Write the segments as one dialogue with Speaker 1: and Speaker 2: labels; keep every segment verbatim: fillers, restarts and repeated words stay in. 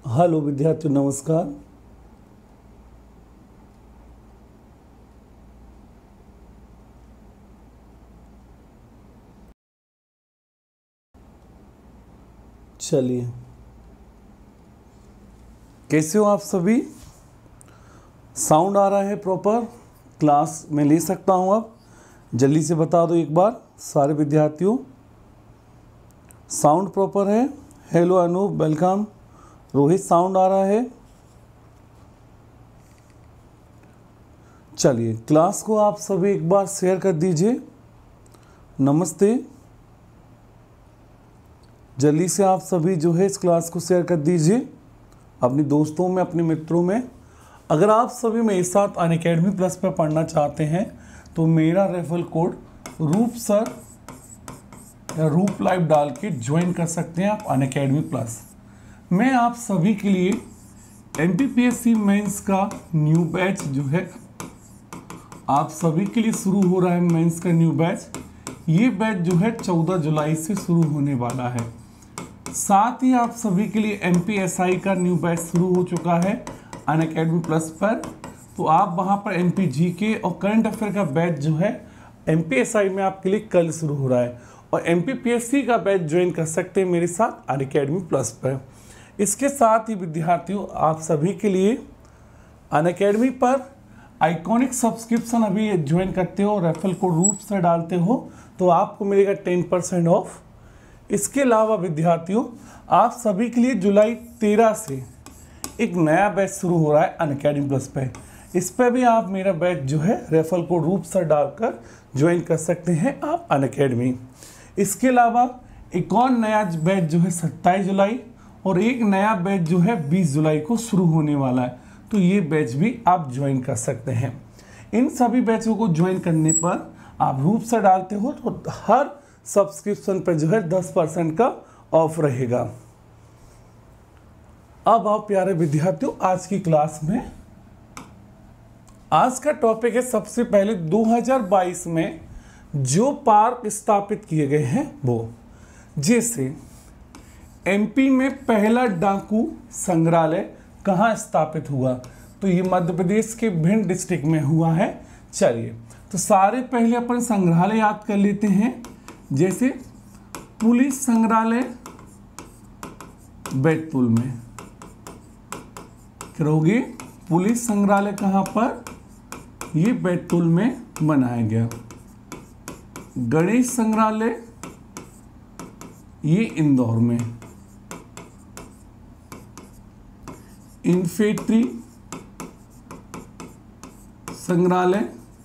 Speaker 1: Hello विद्यार्थियों, नमस्कार। चलिए, कैसे हो आप सभी? साउंड आ रहा है प्रॉपर? क्लास में ले सकता हूँ? अब जल्दी से बता दो एक बार सारे विद्यार्थियों। साउंड प्रॉपर है? Hello Anoop, welcome. Rohit, sound आ रहा है? चलिए, क्लास को आप सभी एक बार शेयर कर दीजिए। नमस्ते। जल्दी से आप सभी जो है इस क्लास को शेयर कर दीजिए अपने दोस्तों में, अपने मित्रों में। अगर आप सभी मेरे साथ अनअकैडमी प्लस पर पढ़ना चाहते हैं तो मेरा रेफरल कोड रूप सर या रूप लाइव डाल के ज्वाइन कर सकते हैं आप अनअकैडमी प्लस। मैं आप सभी के लिए M P P S C mains का न्यू बैच जो है आप सभी के लिए शुरू हो रहा है। मेंस का न्यू बैच, ये बैच जो है चौदह जुलाई से शुरू होने वाला है। साथ ही आप सभी के लिए एम पी एस आई का न्यू बैच शुरू हो चुका है अनअकैडमी प्लस पर। तो आप वहां पर एम पी जी के और करंट अफेयर का बैच जो है एम पी एस आई में आपके लिए कल शुरू हो रहा है, और M P P S C का बैच ज्वाइन कर सकते हैं मेरे साथ अनअकैडमी प्लस पर। इसके साथ ही विद्यार्थियों, आप सभी के लिए अनअकैडमी पर आइकॉनिक सब्सक्रिप्शन अभी ज्वाइन करते हो, रेफरल कोड रूप से डालते हो तो आपको मिलेगा टेन परसेंट ऑफ। इसके अलावा विद्यार्थियों, आप सभी के लिए जुलाई तेरह से एक नया बैच शुरू हो रहा है अनअकैडमी प्लस पे। इस पर भी आप मेरा बैच जो है रेफरल कोड रूप से डालकर ज्वाइन कर सकते हैं आप अनअकैडमी। इसके अलावा एक और नया बैच जो है सत्ताईस जुलाई और एक नया बैच जो है बीस जुलाई को शुरू होने वाला है, तो ये बैच भी आप ज्वाइन कर सकते हैं। इन सभी बैचों को ज्वाइन करने पर आप रूप से डालते हो तो हर सब्सक्रिप्शन पर जो है दस परसेंट का ऑफ रहेगा। अब आप प्यारे विद्यार्थियों, आज की क्लास में आज का टॉपिक है सबसे पहले दो हज़ार बाईस में जो पार्क स्थापित किए गए हैं वो। जैसे एम पी में पहला डाकू संग्रहालय कहाँ स्थापित हुआ, तो ये मध्य प्रदेश के भिंड डिस्ट्रिक्ट में हुआ है। चलिए, तो सारे पहले अपन संग्रहालय याद कर लेते हैं। जैसे पुलिस संग्रहालय बैतूल में, करोगे पुलिस संग्रहालय कहाँ पर, ये बैतूल में बनाया गया। गणेश संग्रहालय ये इंदौर में। इन्फेंट्री संग्रहालय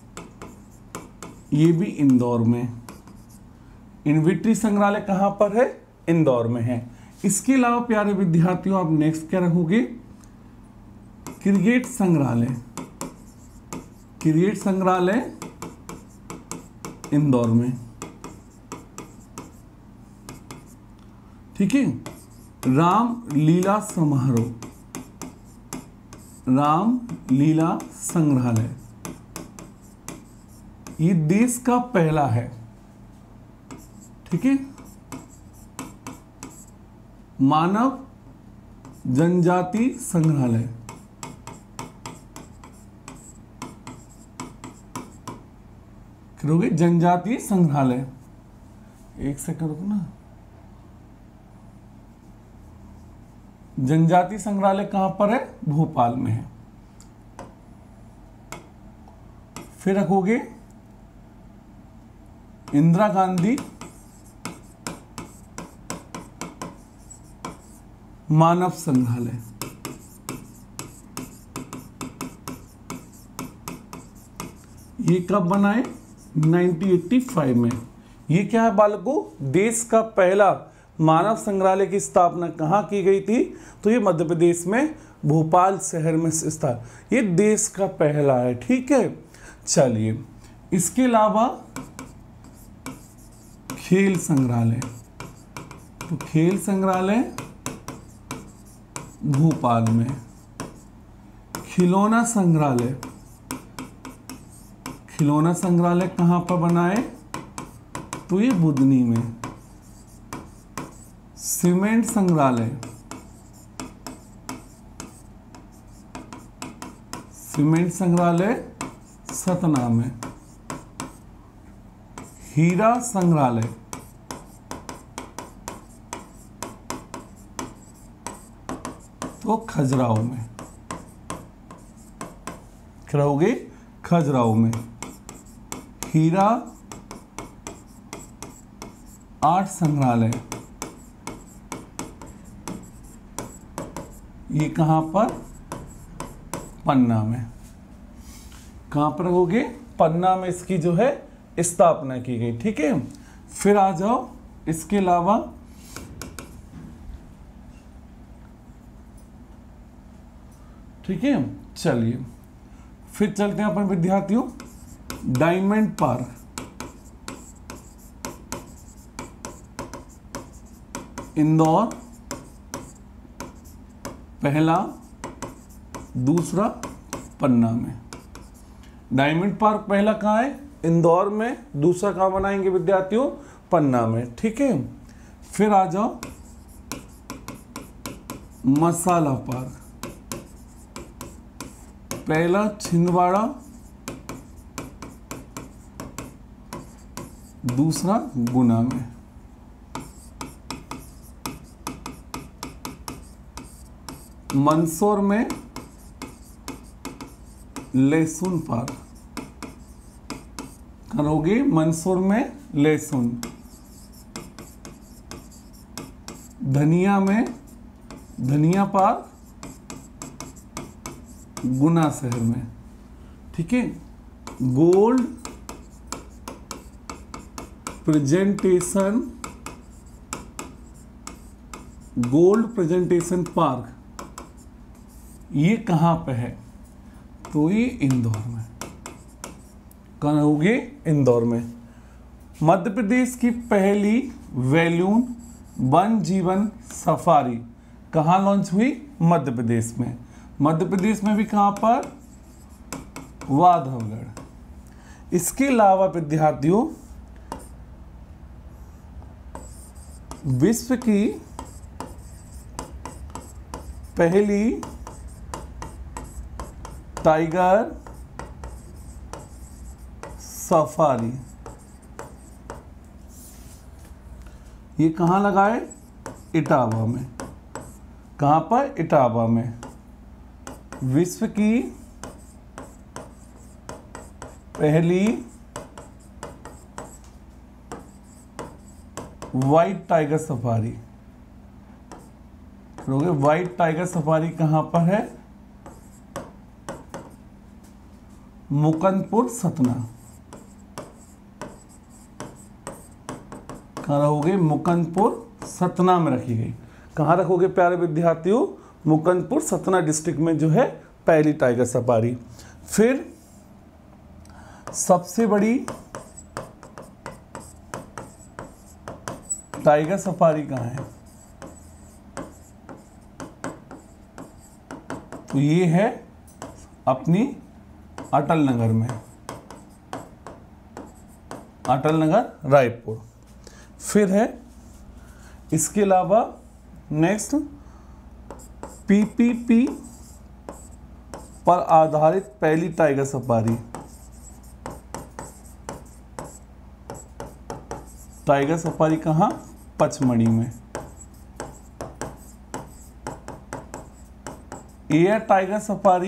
Speaker 1: ये भी इंदौर में। इन्फेंट्री संग्रहालय कहाँ पर है, इंदौर में है। इसके अलावा प्यारे विद्यार्थियों, आप नेक्स्ट क्या रखोगे, क्रिकेट संग्रहालय। क्रिकेट संग्रहालय इंदौर में, ठीक है। राम लीला समारोह, राम लीला संग्रहालय ये देश का पहला है, ठीक है। मानव जनजाति संग्रहालय, करोगे जनजातीय संग्रहालय, एक सेकंड रुको ना। जनजातीय संग्रहालय कहां पर है, भोपाल में है। फिर रखोगे इंदिरा गांधी मानव संग्रहालय, ये कब बनाए, उन्नीस सौ पचासी में। ये क्या है बालकों, देश का पहला मानव संग्रहालय की स्थापना कहाँ की गई थी, तो ये मध्य प्रदेश में भोपाल शहर में स्थित। ये देश का पहला है, ठीक है। चलिए, इसके अलावा खेल संग्रहालय, तो खेल संग्रहालय भोपाल में। खिलौना संग्रहालय, खिलौना संग्रहालय कहाँ पर बनाए, तो ये बुधनी में। सीमेंट संग्रहालय सीमेंट संग्रहालय सतना में। हीरा संग्रहालय तो खजुराहो में। क्या रहोगे? खजुराहो में। हीरा आर्ट संग्रहालय ये कहां पर? पन्ना में। कहां पर होगे? पन्ना में इसकी जो है स्थापना की गई। ठीक है, फिर आ जाओ इसके अलावा ठीक है, चलिए फिर चलते हैं अपन विद्यार्थियों डायमंड पार्क। इंदौर पहला, दूसरा पन्ना में। डायमंड पार्क पहला कहाँ है? इंदौर में। दूसरा कहाँ बनाएंगे विद्यार्थियों? पन्ना में। ठीक है, फिर आ जाओ मसाला पार्क। पहला छिंदवाड़ा, दूसरा गुना में। मंदसौर में लहसुन पार्क करोगे। मंदसौर में लहसुन। धनिया में धनिया पार्क गुना शहर में। ठीक है, gold presentation gold presentation park ये कहां पे है? तो ये इंदौर में। कहां होगी? इंदौर में। मध्य प्रदेश की पहली वैल्यून वन जीवन सफारी कहां लॉन्च हुई? मध्य प्रदेश में। मध्य प्रदेश में भी कहां पर? वाधवगढ़। इसके अलावा विद्यार्थियों विश्व की पहली टाइगर सफारी ये कहां लगाए? इटावा में। कहां पर? इटावा में। विश्व की पहली white tiger safari white tiger safari कहां पर है? मुकंदपुर सतना। कहां रहोगे? मुकंदपुर सतना में रखी गई। कहां रखोगे प्यारे विद्यार्थियों? मुकंदपुर सतना डिस्ट्रिक्ट में जो है पहली टाइगर सफारी। फिर सबसे बड़ी टाइगर सफारी कहां है? तो ये है अपनी अटल नगर में। अटल नगर रायपुर। फिर है इसके अलावा नेक्स्ट पीपीपी पर आधारित पहली टाइगर सफारी। टाइगर सफारी कहां? पचमढ़ी में। एयर टाइगर सफारी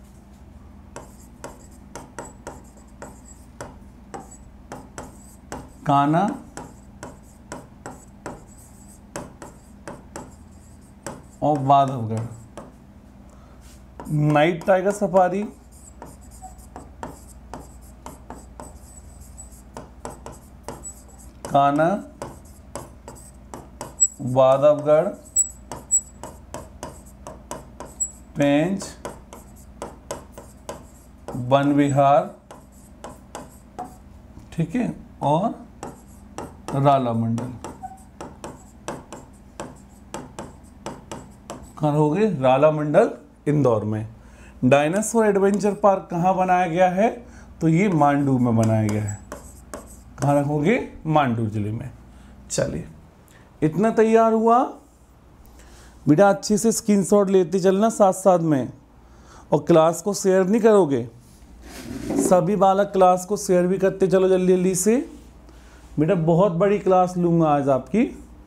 Speaker 1: कान्हा और वाधवगढ़। नाइट टाइगर सफारी कान्हा, वाधवगढ़, पेंच, वन विहार, ठीक है, और राला मंडल। कहाँ हो गए? राला मंडल इंदौर में। डायनासोर एडवेंचर पार्क कहाँ बनाया गया है? तो ये मांडू में बनाया गया है। कहाँ रखोगे? मांडू जिले में। चलिए, इतना तैयार हुआ बेटा, अच्छे से स्क्रीनशॉट लेते चलना साथ साथ में। और क्लास को शेयर नहीं करोगे? सभी बालक क्लास को शेयर भी करते चलो जल्दी जल्दी से। बेटा बहुत बड़ी क्लास लूँगा आज आपकी।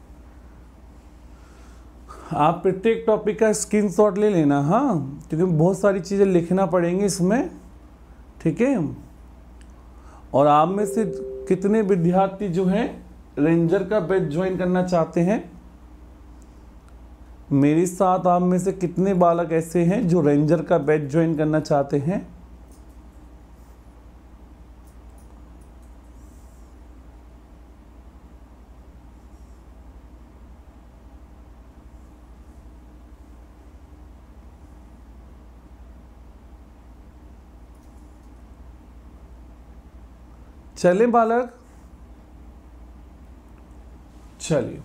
Speaker 1: आप प्रत्येक टॉपिक का स्क्रीनशॉट ले लेना, हाँ, क्योंकि बहुत सारी चीज़ें लिखना पड़ेंगी इसमें, ठीक है। और आप में से कितने विद्यार्थी जो हैं रेंजर का बैच ज्वाइन करना चाहते हैं? मेरे साथ आप में से कितने बालक ऐसे हैं जो रेंजर का बैच ज्वाइन करना चाहते हैं? चले बालक, चलिए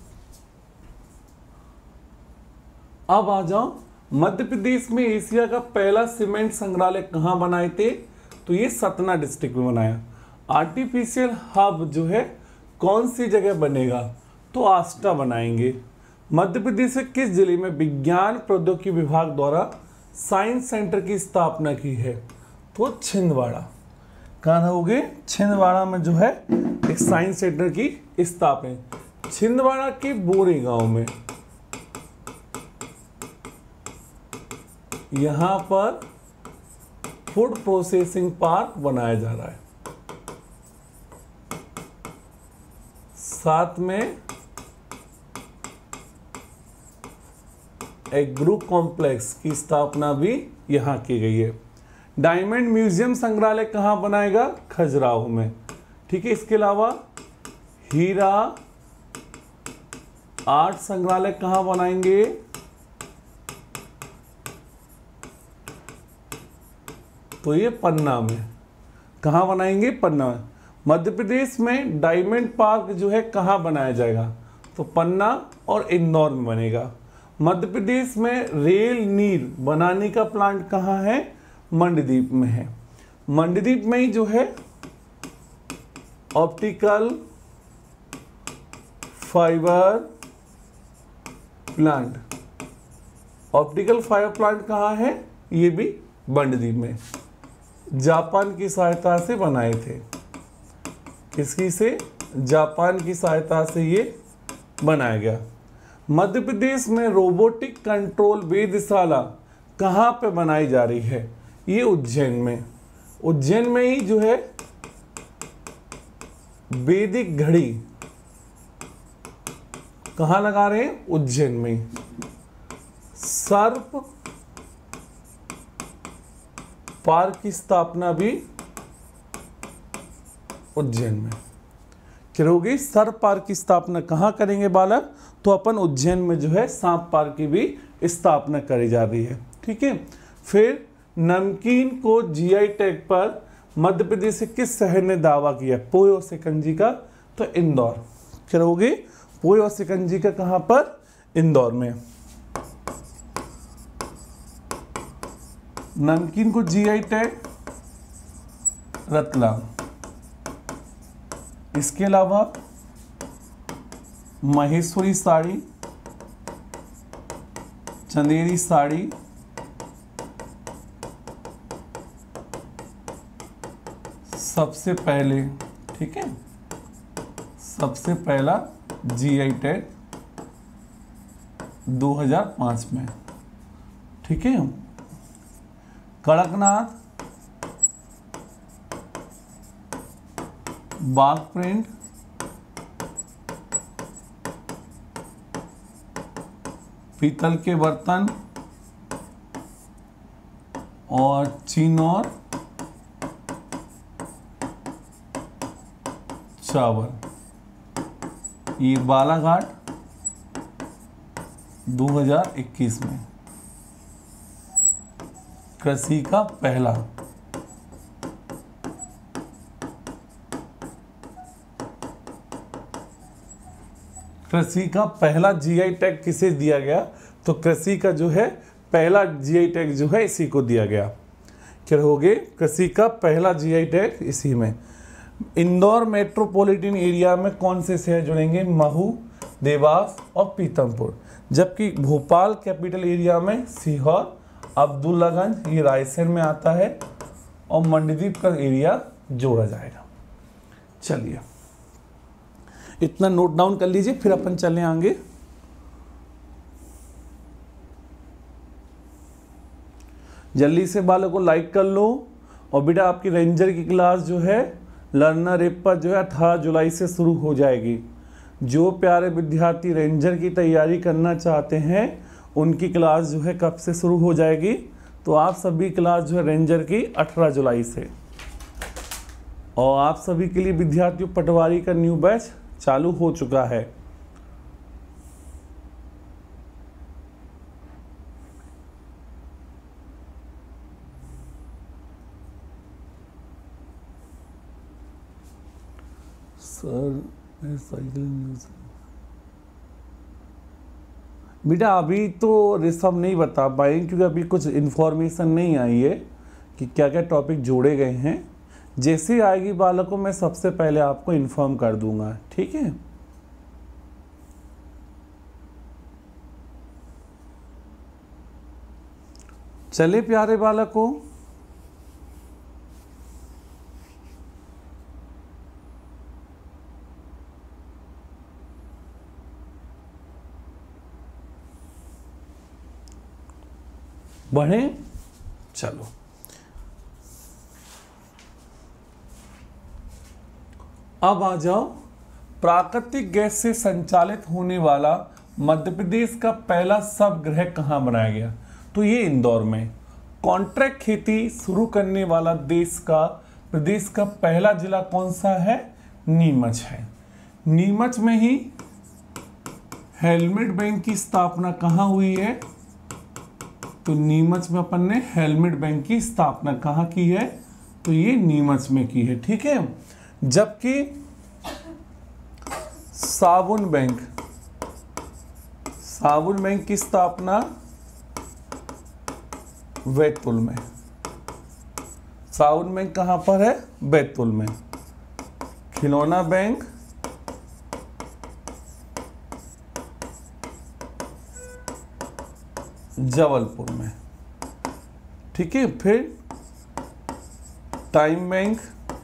Speaker 1: अब आ जाओ। मध्य प्रदेश में एशिया का पहला सीमेंट संग्रहालय कहाँ बनाए थे? तो ये सतना डिस्ट्रिक्ट में बनाया। आर्टिफिशियल हब जो है कौन सी जगह बनेगा? तो आष्टा बनाएंगे। मध्य प्रदेश के किस जिले में विज्ञान प्रौद्योगिकी विभाग द्वारा साइंस सेंटर की स्थापना की है? तो छिंदवाड़ा। कहाँ रहोगे? छिंदवाड़ा में जो है एक साइंस सेंटर की स्थापना। छिंदवाड़ा के बोरे गांव में यहाँ पर फूड प्रोसेसिंग पार्क बनाया जा रहा है। साथ में एग्रो कॉम्प्लेक्स की स्थापना भी यहाँ की गई है। डायमंड म्यूजियम संग्रहालय कहाँ बनाएगा? खजुराहो में, ठीक है। इसके अलावा हीरा आर्ट संग्रहालय कहाँ बनाएंगे? तो ये पन्ना में। कहाँ बनाएंगे? पन्ना में। मध्य प्रदेश में डायमंड पार्क जो है कहाँ बनाया जाएगा? तो पन्ना और इंदौर में बनेगा। मध्य प्रदेश में रेल नीर बनाने का प्लांट कहाँ है? मंडदीप में है। मंडदीप में ही जो है optical fibre plant, optical fibre plant कहाँ है? ये भी मंडदीप में। जापान की सहायता से बनाए थे। किसकी से? जापान की सहायता से ये बनाया गया। मध्य प्रदेश में रोबोटिक कंट्रोल वेधशाला कहाँ पे बनाई जा रही है? ये उज्जैन में। उज्जैन में ही जो है वैदिक घड़ी कहाँ लगा रहे हैं? उज्जैन में ही। सर्प पार्क की स्थापना भी उज्जैन में करोगे। सर्प पार्क की स्थापना कहाँ करेंगे बालक? तो अपन उज्जैन में जो है सांप पार्क की भी स्थापना करी जा रही है, ठीक है। फिर नमकीन को जीआई टैग पर मध्य प्रदेश के किस शहर ने दावा किया? पोए और शिकंजी का? तो इंदौर। करोगे पोए और शिकंजी का कहाँ पर? इंदौर में। नमकीन को जीआई टैग रतलाम। इसके अलावा महेश्वरी साड़ी, चंदेरी साड़ी, सबसे पहले, ठीक है, सबसे पहला जीआई टैग दो हज़ार पाँच में, ठीक है। कड़कनाथ, बाघ प्रिंट, पीतल के बर्तन और चिनौर चावल, ये बालाघाट दो हज़ार इक्कीस में। कृषि का पहला कृषि का पहला जीआई टैग किसे दिया गया? तो कृषि का जो है पहला जीआई टैग जो है इसी को दिया गया। क्या हो गए? कृषि का पहला जीआई टैग इसी में। इंदौर मेट्रोपॉलिटन एरिया में कौन से शहर जुड़ेंगे? महू, देवास और पीतमपुर। जबकि भोपाल कैपिटल एरिया में सीहोर, अब्दुल्लागंज ये रायसेन में आता है और मंडीदीप का एरिया जोड़ा जाएगा। चलिए इतना नोट डाउन कर लीजिए, फिर अपन चलें आगे। जल्दी से बालों को लाइक कर लो। और बेटा आपकी रेंजर की क्लास जो है लर्नर ऐप पर जो है अठारह जुलाई से शुरू हो जाएगी। जो प्यारे विद्यार्थी रेंजर की तैयारी करना चाहते हैं उनकी क्लास जो है कब से शुरू हो जाएगी, तो आप सभी क्लास जो है रेंजर की अठारह जुलाई से। और आप सभी के लिए विद्यार्थियों पटवारी का न्यू बैच चालू हो चुका है। सर मैं साइकिल न्यूज़ बेटा अभी तो ऋषभ नहीं बता पाएंगे क्योंकि अभी कुछ इन्फॉर्मेशन नहीं आई है कि क्या क्या टॉपिक जोड़े गए हैं। जैसे ही आएगी बालकों मैं सबसे पहले आपको इन्फॉर्म कर दूंगा, ठीक है। चले प्यारे बालकों, बढ़े। चलो अब आ जाओ, प्राकृतिक गैस से संचालित होने वाला मध्य प्रदेश का पहला स्वगृह कहाँ बनाया गया, तो ये इंदौर में। कॉन्ट्रैक्ट खेती शुरू करने वाला देश का प्रदेश का पहला जिला कौन सा है, नीमच है। नीमच में ही हेलमेट बैंक की स्थापना कहाँ हुई है, तो नीमच में अपन ने हेलमेट बैंक की स्थापना कहाँ की है, तो ये नीमच में की है, ठीक है। जबकि साबुन बैंक साबुन बैंक की स्थापना बैतूल में। साबुन बैंक कहां पर है, बैतूल में। खिलौना बैंक जबलपुर में, ठीक है। फिर टाइम बैंक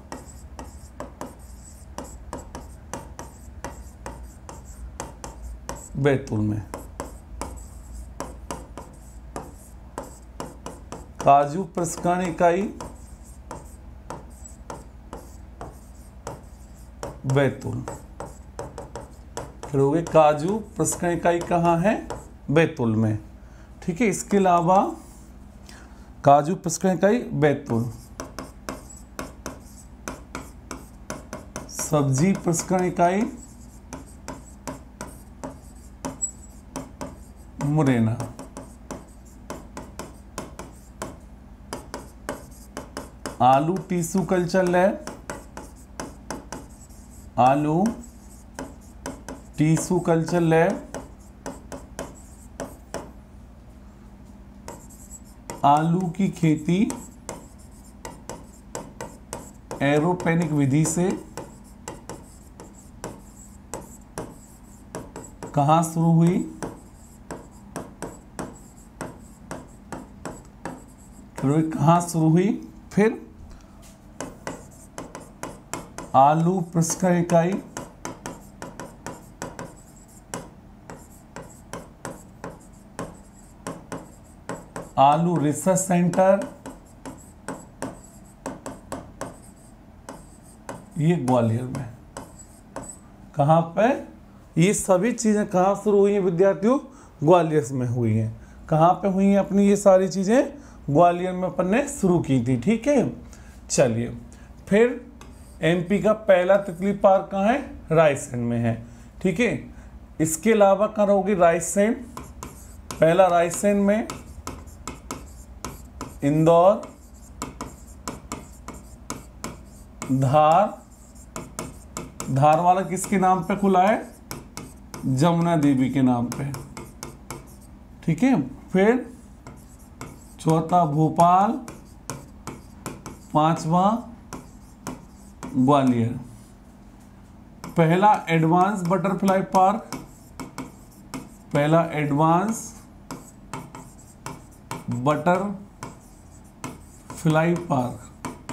Speaker 1: बैतूल में। काजू प्रसंस्करण इकाई बैतूल। फिर हो गए काजू प्रसंस्करण इकाई कहाँ है, बैतूल में, ठीक है। इसके अलावा काजू प्रसंस्करण इकाई बैतूल, सब्जी प्रसंस्करण इकाई मुरैना, आलू टिश्यू कल्चर लैब आलू टिश्यू कल्चर लैब, आलू की खेती एरोपोनिक विधि से कहाँ शुरू हुई, कहाँ शुरू हुई। फिर आलू प्रसंस्करण इकाई आलू रिसर्च सेंटर, ये ग्वालियर में। कहाँ पे ये सभी चीजें कहाँ शुरू हुई हैं विद्यार्थियों, ग्वालियर में हुई हैं। कहाँ पे हुई हैं अपनी ये सारी चीजें, ग्वालियर में अपन ने शुरू की थी, ठीक है। चलिए फिर एमपी का पहला तितली पार्क कहाँ है, रायसेन में है, ठीक है। इसके अलावा कहाँ रहोगी, रायसेन, पहला रायसेन में, इंदौर, धार, धार वाला किसके नाम पे खुला है, जमुना देवी के नाम पे, ठीक है। फिर चौथा भोपाल, पांचवा ग्वालियर। पहला एडवांस बटरफ्लाई पार्क, पहला एडवांस बटर फ्लाई पार्क,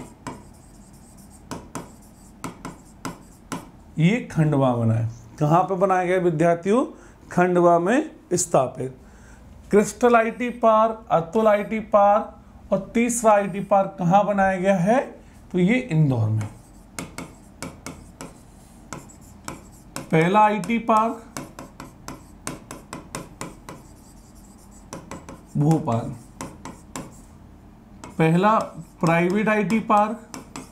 Speaker 1: ये खंडवा बना है। कहाँ पे बनाया गया विद्यार्थियों? खंडवा में स्थापित। Crystal IT park, Atul IT park और तीसरा आईटी पार्क कहाँ बनाया गया है? तो ये इंदौर में। पहला आईटी पार्क भोपाल, पहला private IT park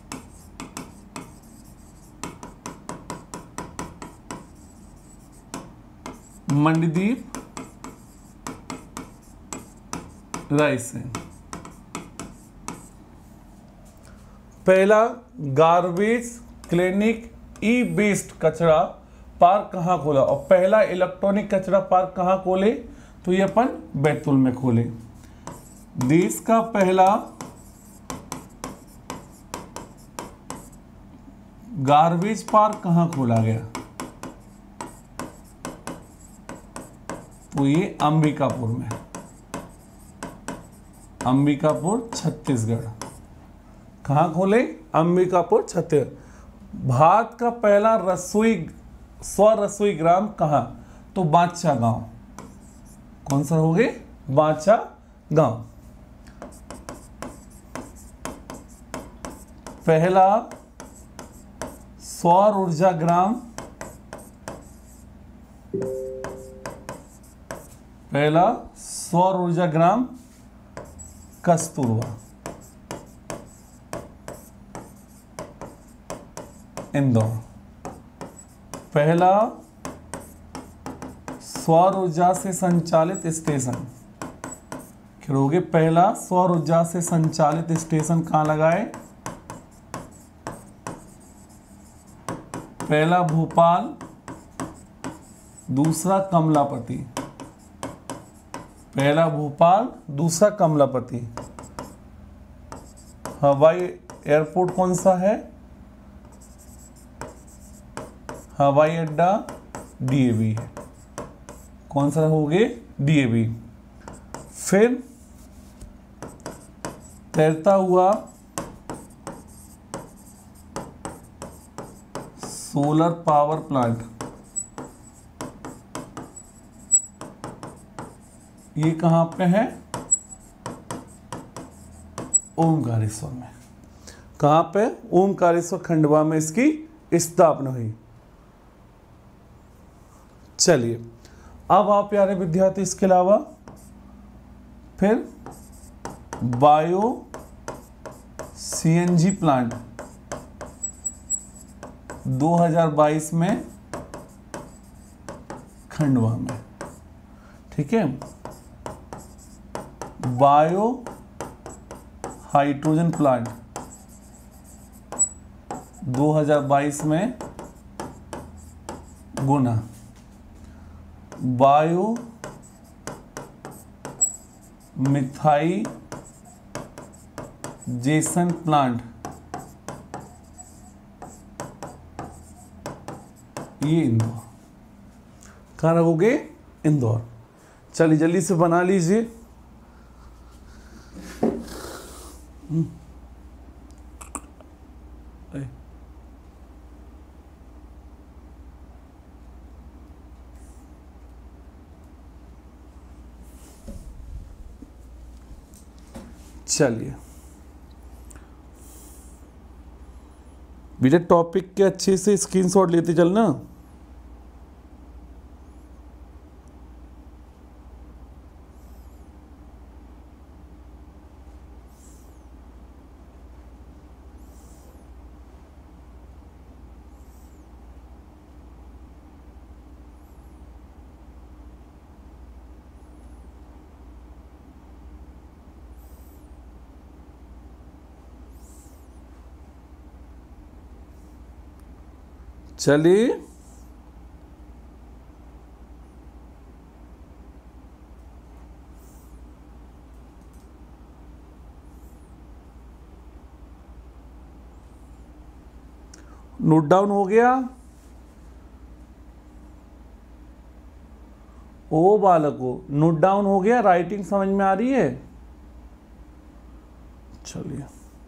Speaker 1: Mandideep Raisen, पहला गार्बेज क्लिनिक ई वेस्ट कचरा पार्क कहाँ खोला, और पहला इलेक्ट्रॉनिक कचरा पार्क कहाँ खोले? तो ये अपन बैतूल में खोले। देश का पहला गार्बेज पार्क कहाँ खोला गया? तो ये अंबिकापुर में, अंबिकापुर छत्तीसगढ़। कहाँ खोले? अंबिकापुर छत्तीसगढ़। भारत का पहला रसोई स्व रसोई ग्राम कहाँ? तो बांचा गांव। कौन सा हो गए? बांचा गांव। पहला सौर ऊर्जा ग्राम, पहला सौर ऊर्जा ग्राम कस्तूरबा, इंदौर। पहला सौर ऊर्जा से संचालित स्टेशन, खिरोगे पहला सौर ऊर्जा से संचालित स्टेशन कहाँ लगाए? पहला भोपाल, दूसरा कमलापति। पहला भोपाल, दूसरा कमलापति। हवाई एयरपोर्ट कौन सा है? हवाई अड्डा डीएवी है। कौन सा हो गए? डीएवी। फिर तैरता हुआ सोलर पावर प्लांट, ये कहां पे है? ओमकारेश्वर में। कहां पे? ओमकारेश्वर खंडवा में इसकी स्थापना हुई। चलिए अब आप प्यारे विद्यार्थी इसके अलावा फिर बायो सीएनजी प्लांट दो हज़ार बाईस में खंडवा में, ठीक है। बायो हाइड्रोजन प्लांट दो हज़ार बाईस में Guna. Bio methanation plant ये इंदौर। कहाँ रहोगे? इंदौर। चलिए जल्दी से बना लीजिए। चलिए बेटा टॉपिक के अच्छे से स्क्रीनशॉट लेते चलना। चलिए नोट डाउन हो गया? ओ बालकों नोट डाउन हो गया? राइटिंग समझ में आ रही है? चलिए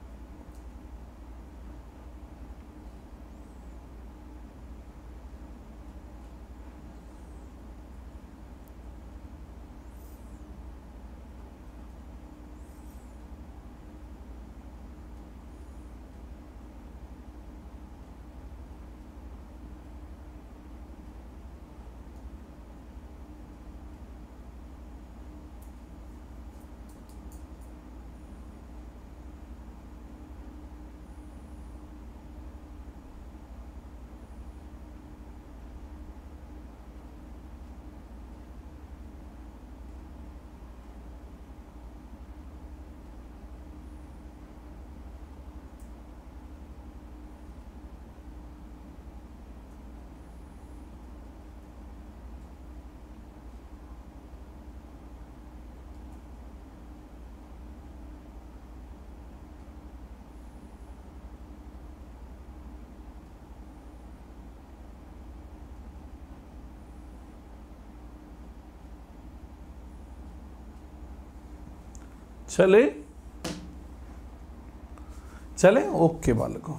Speaker 1: चले चले ओके बालकों,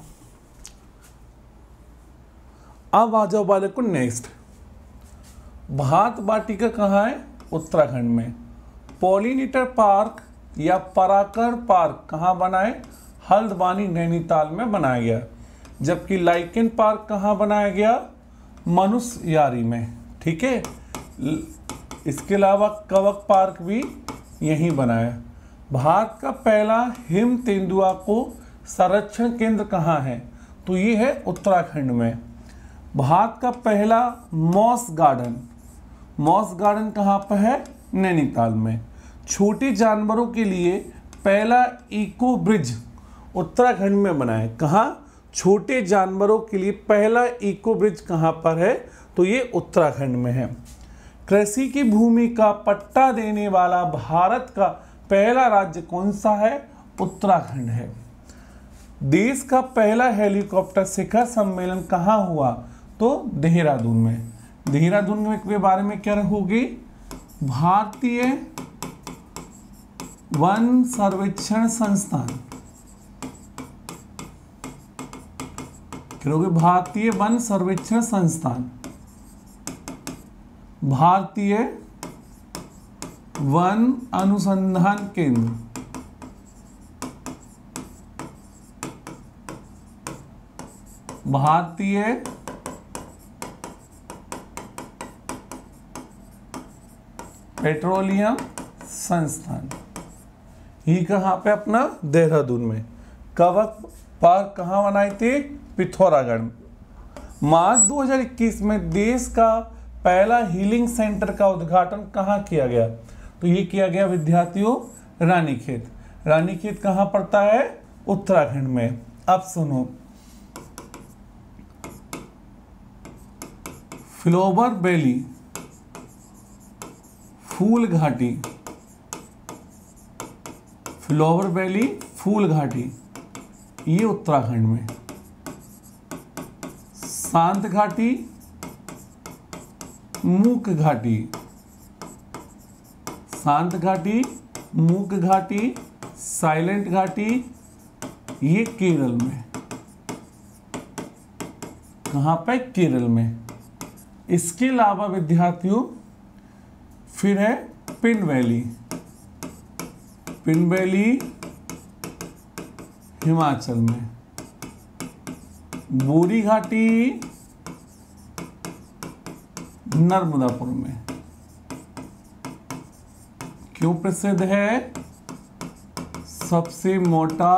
Speaker 1: अब आ जाओ बालकों नेक्स्ट। भात बाटिका कहाँ है? उत्तराखंड में। पॉलिनेटर पार्क या पराकर पार्क कहाँ बना है? हल्द्वानी नैनीताल में बनाया गया। जबकि लाइकेन पार्क कहाँ बनाया गया? मनुस्यारी में। ठीक है, इसके अलावा कवक पार्क भी यहीं बनाया। भारत का पहला हिम तेंदुआ को संरक्षण केंद्र कहाँ है? तो ये है उत्तराखंड में। भारत का पहला मॉस गार्डन, मॉस गार्डन कहाँ पर है? नैनीताल में। छोटे जानवरों के लिए पहला इको ब्रिज उत्तराखंड में बना है। कहाँ? छोटे जानवरों के लिए पहला इको ब्रिज कहाँ पर है? तो ये उत्तराखंड में है। कृषि की भूमि का पट्टा देने वाला भारत का पहला राज्य कौन सा है? उत्तराखंड है। देश का पहला हेलीकॉप्टर शिखर सम्मेलन कहाँ हुआ? तो देहरादून में। देहरादून के बारे में क्या होगी? भारतीय वन सर्वेक्षण संस्थान, क्या होगी? भारतीय वन सर्वेक्षण संस्थान, भारतीय वन अनुसंधान केंद्र, भारतीय पेट्रोलियम संस्थान, ही कहाँ पे? अपना देहरादून में। कवक पार्क कहाँ बनाई थी? पिथौरागढ़। मार्च दो हज़ार इक्कीस में देश का पहला हीलिंग सेंटर का उद्घाटन कहाँ किया गया? तो ये किया गया विद्यार्थियों रानीखेत। रानीखेत कहाँ पड़ता है? उत्तराखंड में। अब सुनो, फ्लावर वैली, फूल घाटी, फ्लावर वैली फूल घाटी, ये उत्तराखंड में। शांत घाटी, मूक घाटी, शांत घाटी, मूक घाटी, साइलेंट घाटी, ये केरल में। कहाँ पे? केरल में। इसके अलावा विद्यार्थियों फिर है पिन वैली, पिन वैली हिमाचल में। बोरी घाटी नर्मदापुर में। क्यों प्रसिद्ध है? सबसे मोटा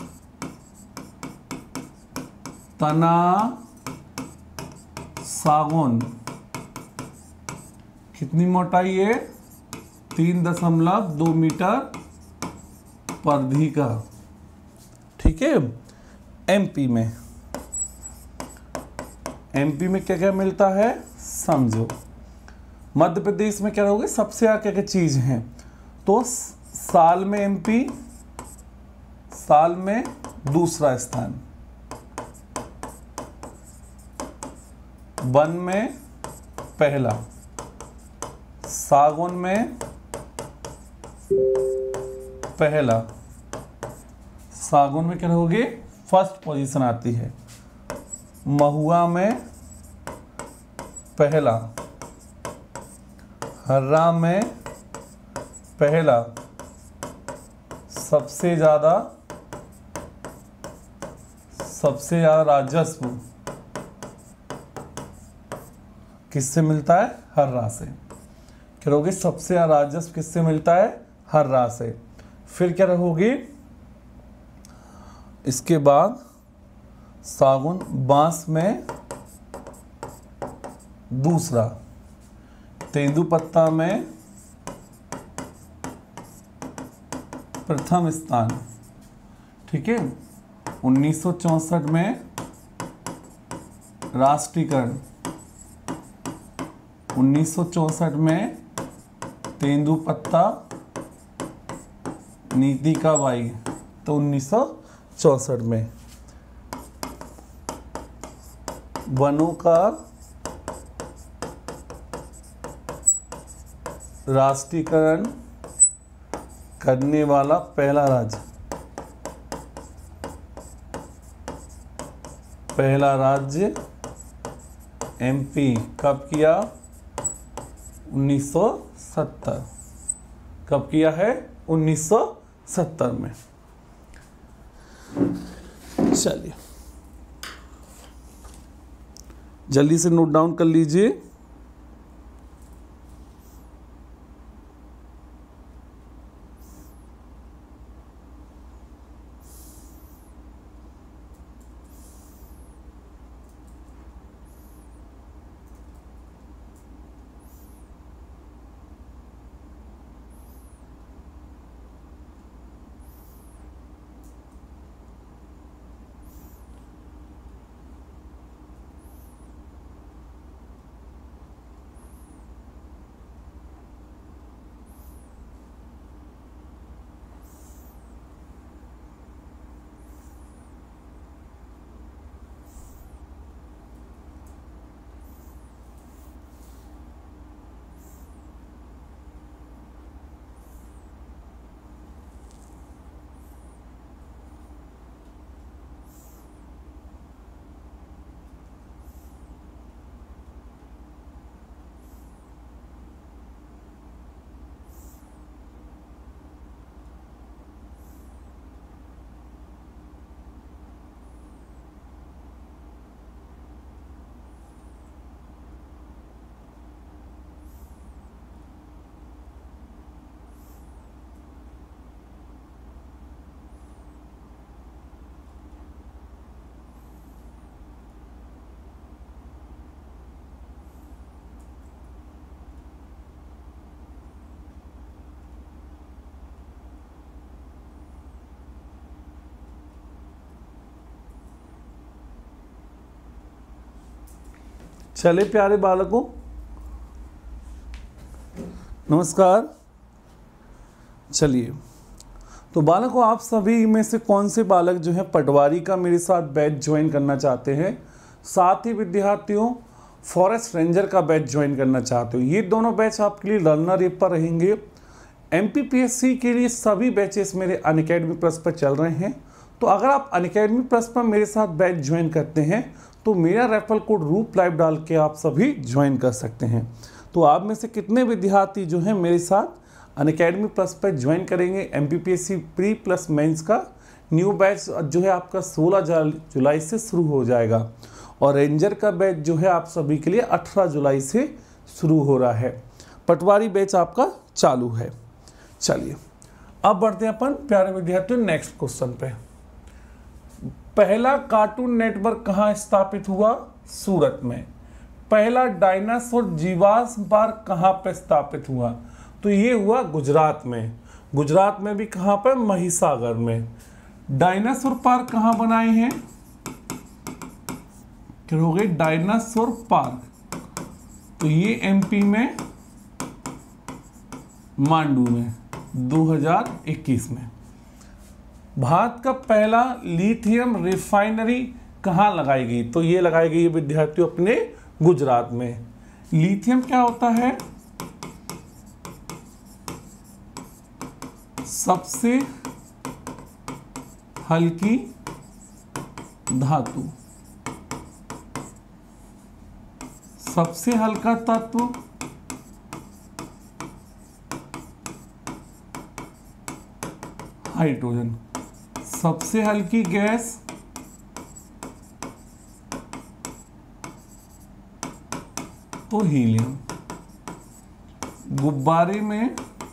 Speaker 1: तना सागौन। कितनी मोटाई है? तीन दशमलव दो मीटर परिधि का। ठीक है। एमपी में, एमपी में क्या क्या मिलता है समझो। मध्य प्रदेश में क्या होगा? सबसे क्या क्या चीज हैं? तो साल में एमपी, साल में दूसरा स्थान, वन में पहला, सागौन में पहला, सागौन में क्या रहोगे, फर्स्ट पोजीशन आती है। महुआ में पहला, हर्रा में पहला, सबसे ज्यादा सबसे ज्यादा राजस्व किससे मिलता है, हर्रा से। क्या रहोगे, सबसे ज्यादा राजस्व किससे मिलता है, हर्रा से। फिर क्या रहोगी, इसके बाद सागौन, बांस में दूसरा, तेंदुपत्ता में प्रथम स्थान। ठीक है, उन्नीस सौ चौसठ में राष्ट्रीयकरण, उन्नीस सौ चौसठ में तेंदुपत्ता नीति कब आई, तो उन्नीस सौ चौसठ में। वनों का राष्ट्रीयकरण करने वाला पहला राज्य, पहला राज्य एमपी कब किया, उन्नीस सौ सत्तर। कब किया है, उन्नीस सौ सत्तर में। चलिए जल्दी से नोट डाउन कर लीजिए। चले प्यारे बालकों, नमस्कार। चलिए तो बालकों, आप सभी में से कौन से बालक जो है पटवारी का मेरे साथ बैच ज्वाइन करना चाहते हैं, साथ ही विद्यार्थियों फॉरेस्ट रेंजर का बैच ज्वाइन करना चाहते हो? ये दोनों बैच आपके लिए लर्नर ऐप पर रहेंगे। एमपीपीएससी के लिए सभी बैचेस मेरे अनअकैडमी प्लस पर चल रहे हैं। तो अगर आप अनअकैडमी प्लस पर मेरे साथ बैच ज्वाइन करते हैं तो मेरा रेफरल कोड रूप लाइव डाल के आप सभी ज्वाइन कर सकते हैं। तो आप में से कितने विद्यार्थी जो हैं मेरे साथ अनअकैडमी प्लस पर ज्वाइन करेंगे? एमपीपीएससी प्री प्लस मेंस का न्यू बैच जो है आपका सोलह जुलाई से शुरू हो जाएगा और रेंजर का बैच जो है आप सभी के लिए अठारह जुलाई से शुरू हो रहा है। पटवारी बैच आपका चालू है। चलिए अब बढ़ते हैं अपन प्यारे विद्यार्थियों नेक्स्ट क्वेश्चन पे। पहला कार्टून नेटवर्क कहाँ स्थापित हुआ? सूरत में। पहला डायनासोर जीवाश्म पार्क कहाँ पे स्थापित हुआ? तो ये हुआ गुजरात में। गुजरात में भी कहाँ पर? महिसागर में। डायनासोर पार्क कहाँ बनाए हैं? क्या हो गए? डायनासोर पार्क तो ये एमपी में मांडू में दो हज़ार इक्कीस में। भारत का पहला लिथियम रिफाइनरी कहाँ लगाई गई? तो ये लगाई गई विद्यार्थियों अपने गुजरात में। लिथियम क्या होता है? सबसे हल्की धातु, सबसे हल्का तत्व हाइड्रोजन, सबसे हल्की गैस तो हीलियम। गुब्बारे में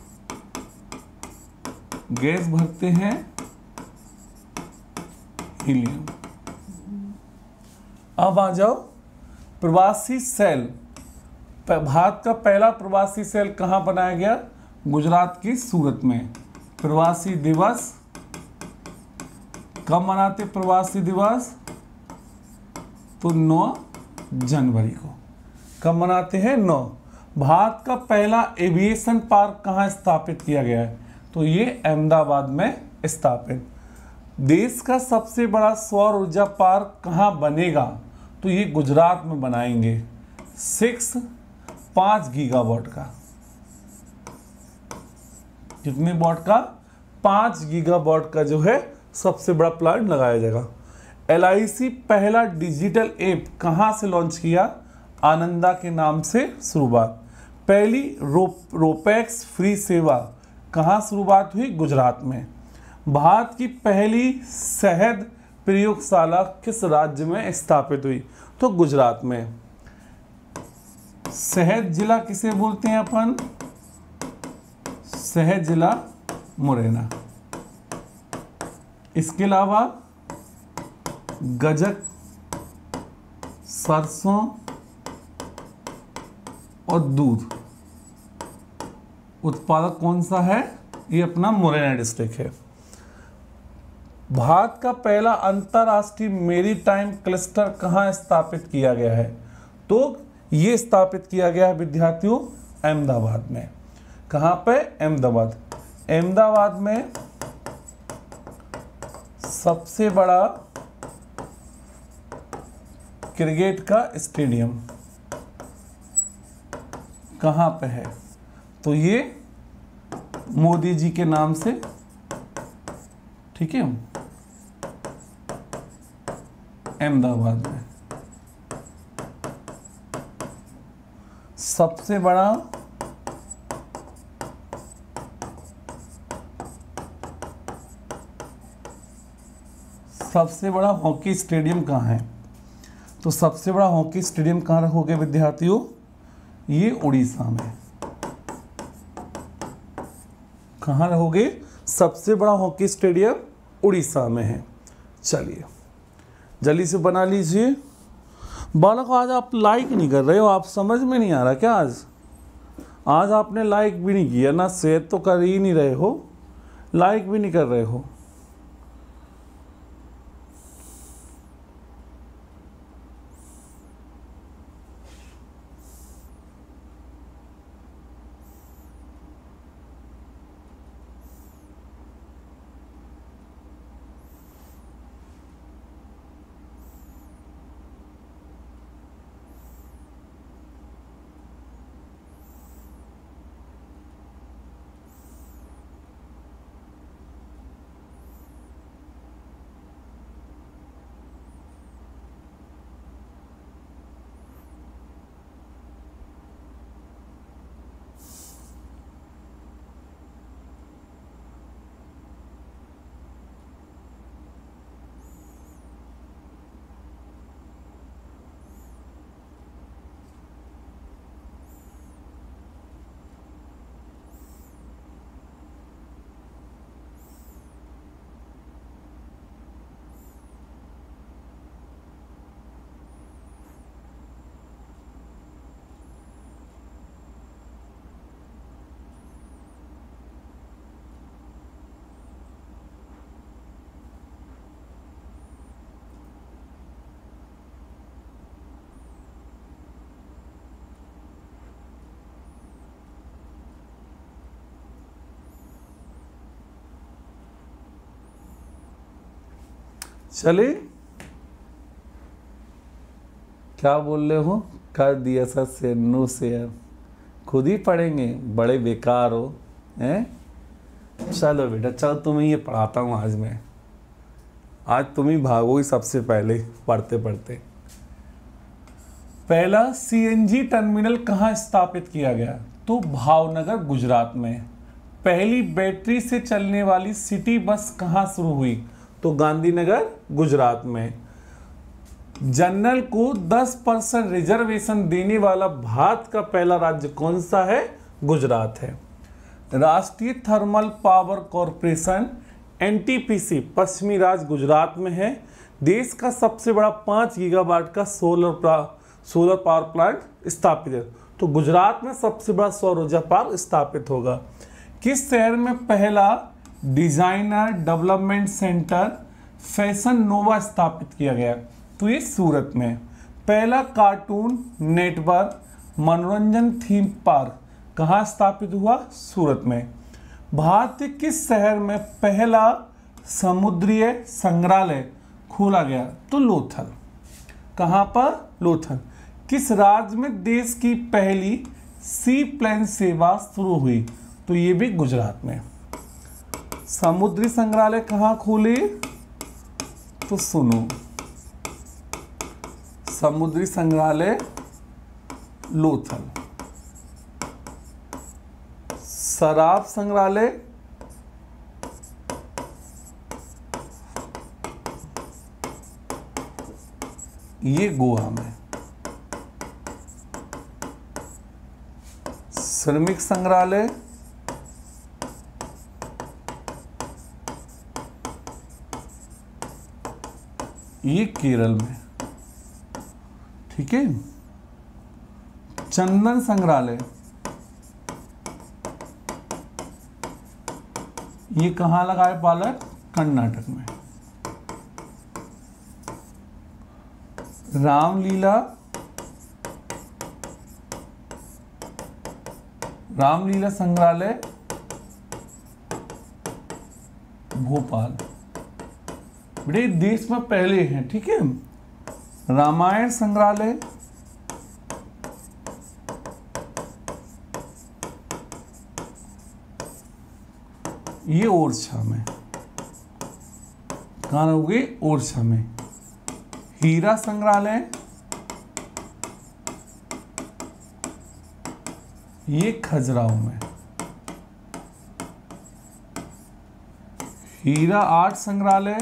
Speaker 1: गैस भरते हैं हीलियम। अब आ जाओ प्रवासी सेल। भारत का पहला प्रवासी सेल कहाँ बनाया गया? गुजरात की सूरत में। प्रवासी दिवस कब मनाते? प्रवासी दिवस तो नौ जनवरी को। कब मनाते हैं? नौ। भारत का पहला एविएशन पार्क कहाँ स्थापित किया गया है? तो ये अहमदाबाद में स्थापित। देश का सबसे बड़ा सौर ऊर्जा पार्क कहाँ बनेगा? तो ये गुजरात में बनाएंगे। सिक्स पाँच गीगावाट का। कितने वाट का? पाँच गीगावाट का जो है सबसे बड़ा प्लांट लगाया जाएगा। एल आई सी पहला डिजिटल ऐप कहाँ से लॉन्च किया? आनंदा के नाम से शुरुआत। पहली रो रोपैक्स फ्री सेवा कहाँ शुरुआत हुई? गुजरात में। भारत की पहली शहद प्रयोगशाला किस राज्य में स्थापित हुई? तो गुजरात में। शहद जिला किसे बोलते हैं अपन? शहद जिला मुरैना। इसके अलावा गज्जक, सरसों और दूध उत्पादक कौन सा है? ये अपना मुरैना डिस्ट्रिक्ट है। भारत का पहला अंतरराष्ट्रीय मेरीटाइम क्लस्टर कहाँ स्थापित किया गया है? तो ये स्थापित किया गया है विद्यार्थियों अहमदाबाद में। कहाँ पे? अहमदाबाद। अहमदाबाद में सबसे बड़ा क्रिकेट का स्टेडियम कहाँ पे है? तो ये मोदी जी के नाम से, ठीक है, अहमदाबाद में। सबसे बड़ा सबसे बड़ा हॉकी स्टेडियम कहाँ है? तो सबसे बड़ा हॉकी स्टेडियम कहाँ रखोगे विद्यार्थियों? ये उड़ीसा में। कहाँ रहोगे? सबसे बड़ा हॉकी स्टेडियम उड़ीसा में है। चलिए जल्दी से बना लीजिए। बालक आज आप लाइक नहीं कर रहे हो, आप समझ में नहीं आ रहा क्या? आज आज आपने लाइक भी नहीं किया ना, शेयर तो कर ही नहीं रहे हो, लाइक भी नहीं कर रहे हो। चले क्या बोल रहे हो? कर दिया सर से नो शेयर, खुद ही पढ़ेंगे, बड़े बेकार हो हैं। चलो बेटा चलो तुम्हें ये पढ़ाता हूँ आज मैं। आज तुम ही भागोगी सबसे पहले पढ़ते पढ़ते। पहला सीएनजी टर्मिनल कहाँ स्थापित किया गया? तो भावनगर गुजरात में। पहली बैटरी से चलने वाली सिटी बस कहाँ शुरू हुई? तो गांधीनगर गुजरात में। जनरल को दस परसेंट रिजर्वेशन देने वाला भारत का पहला राज्य कौन सा है? गुजरात है। राष्ट्रीय थर्मल पावर कॉरपोरेशन एनटीपीसी पश्चिमी राज्य गुजरात में है। देश का सबसे बड़ा पाँच गीगावाट का सोलर सोलर पावर प्लांट स्थापित है। तो गुजरात में सबसे बड़ा सौर ऊर्जा पार्क स्थापित होगा। किस शहर में पहला designer development centre fashion nova स्थापित किया गया? तो ये सूरत में। पहला कार्टून नेटवर्क मनोरंजन थीम पार्क कहाँ स्थापित हुआ? सूरत में। भारत के किस शहर में पहला समुद्रीय संग्रहालय खोला गया? तो लोथल। कहाँ पर? लोथल। किस राज्य में देश की पहली सी प्लेन सेवा शुरू हुई? तो ये भी गुजरात में। समुद्री संग्रहालय कहाँ खोले? तो सुनो, समुद्री संग्रहालय लोथल। शराब संग्रहालय ये गोवा में। श्रमिक संग्रहालय ये केरल में। ठीक है। चंदन संग्रहालय ये कहाँ लगा है पालक? कर्नाटक में। रामलीला रामलीला संग्रहालय भोपाल। बड़े देश में पहले हैं। ठीक है। रामायण संग्रहालय ये ओरछा में। कहाँ होगी? ओरछा में। हीरा संग्रहालय ये खजुराहो में। हीरा आर्ट संग्रहालय